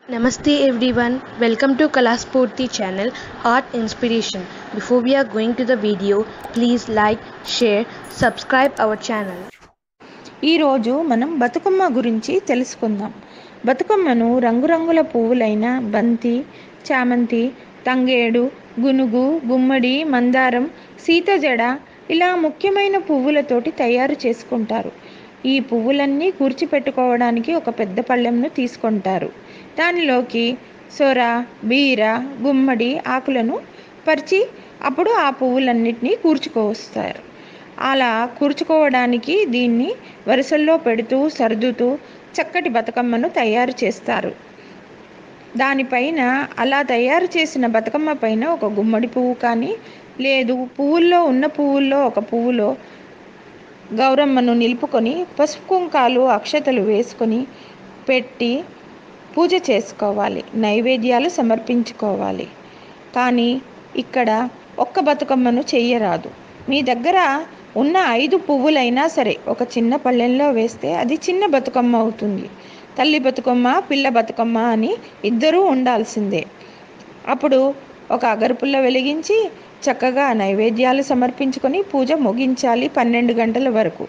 Namaste everyone, welcome to Kalaspurti channel Art Inspiration. Before we are going to the video, please like, share, subscribe our channel. ఈరోజు మనం బతుకమ్మ గురించి తెలుసుకుందాం. బతుకమ్మను రంగురంగుల పువ్వులైన బంతి, చామంతి, తంగేడు, గునుగు, గుమ్మడి, మందారం, సీతజడ ఇలా ముఖ్యమైన పువ్వులతోటి తయారు చేసుకుంటారు. ఈ పువ్వులన్నీ కూర్చిపెట్టుకోవడానికి ఒక పెద్ద పళ్ళెంను తీసుకుంటారు. దానిలోకి సొర, బీర, గుమ్మడి ఆకులను పరిచి అప్పుడు ఆ పువ్వులన్నిటినీ కూర్చుకొస్తారు. అలా కూర్చుకోవడానికి దీన్ని వరుసల్లో పెడుతూ సర్దుతూ చక్కటి బతుకమ్మను తయారు చేస్తారు. దానిపైన అలా తయారు చేసిన బతుకమ్మ పైన ఒక గుమ్మడి పువ్వు కానీ లేదు పువ్వుల్లో ఒక పువ్వులో గౌరమ్మను నిలుపుకొని పసుపు కుంకాలు అక్షతలు వేసుకొని పెట్టి పూజ చేసుకోవాలి, నైవేద్యాలు సమర్పించుకోవాలి. కానీ ఇక్కడ ఒక్క బతుకమ్మను చెయ్యరాదు. మీ దగ్గర ఉన్న 5 పువ్వులైనా సరే ఒక చిన్న పళ్ళెంలో వేస్తే అది చిన్న బతుకమ్మ అవుతుంది. తల్లి బతుకమ్మ, పిల్ల బతుకమ్మ అని ఇద్దరూ ఉండాల్సిందే. అప్పుడు ఒక అగరపుల్ల వెలిగించి చక్కగా నైవేద్యాలు సమర్పించుకొని పూజ ముగించాలి 12 గంటల వరకు.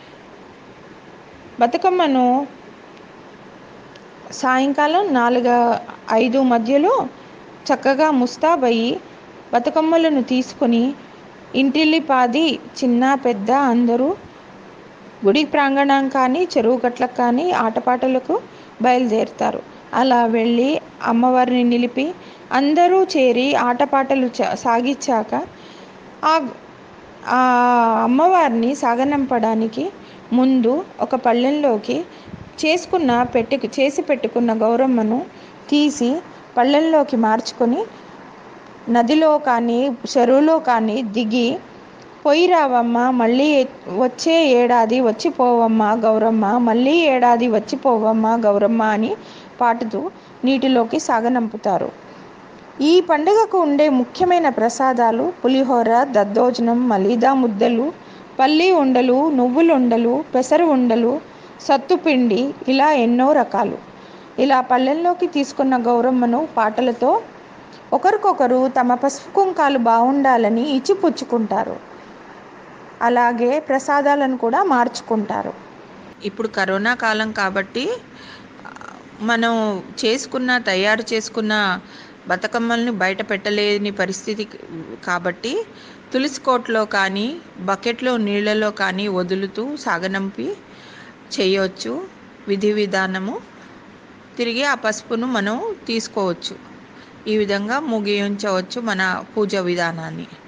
బతుకమ్మను సాయంకాలం 4-5 మధ్యలో చక్కగా ముస్తాబయ్యి బతుకమ్మలను తీసుకొని ఇంటిల్లిపాది చిన్న పెద్ద అందరూ గుడి ప్రాంగణం కానీ చెరువు గట్లకు కానీ ఆటపాటలకు బయలుదేరుతారు. అలా వెళ్ళి అమ్మవారిని నిలిపి అందరూ చేరి ఆటపాటలు సాగించాక ఆ అమ్మవారిని సాగనంపడానికి ముందు ఒక పళ్ళెంలోకి చేసి పెట్టుకున్న గౌరమ్మను తీసి పళ్ళెంలోకి మార్చుకొని నదిలో కానీ చెరువులో కానీ దిగి పోయి రావమ్మ, మళ్ళీ వచ్చే ఏడాది వచ్చిపోవమ్మ గౌరమ్మ, మళ్ళీ ఏడాది వచ్చిపోవమ్మ గౌరమ్మ అని పాటుతూ నీటిలోకి సాగనంపుతారు. ఈ పండుగకు ఉండే ముఖ్యమైన ప్రసాదాలు పులిహోర, దద్దోజనం, మలీదా ముద్దలు, పల్లి ఉండలు, నువ్వుల ఉండలు, పెసరు ఉండలు, సత్తుపిండి ఇలా ఎన్నో రకాలు. ఇలా పళ్ళెంలోకి తీసుకున్న గౌరమ్మను పాటలతో ఒకరికొకరు తమ పసుపు కుంకాలు బాగుండాలని ఇచ్చిపుచ్చుకుంటారు. అలాగే ప్రసాదాలను కూడా మార్చుకుంటారు. ఇప్పుడు కరోనా కాలం కాబట్టి మనం తయారు చేసుకున్న బతుకమ్మల్ని బయట పెట్టలేని పరిస్థితి కాబట్టి తులసి కోటలో కానీ బకెట్లో నీళ్ళలో కానీ వదులుతూ సాగనంపి చేయవచ్చు. విధి విధానము తిరిగి ఆ పసుపును మనం తీసుకోవచ్చు. ఈ విధంగా ముగించవచ్చు మన పూజ విధానాన్ని.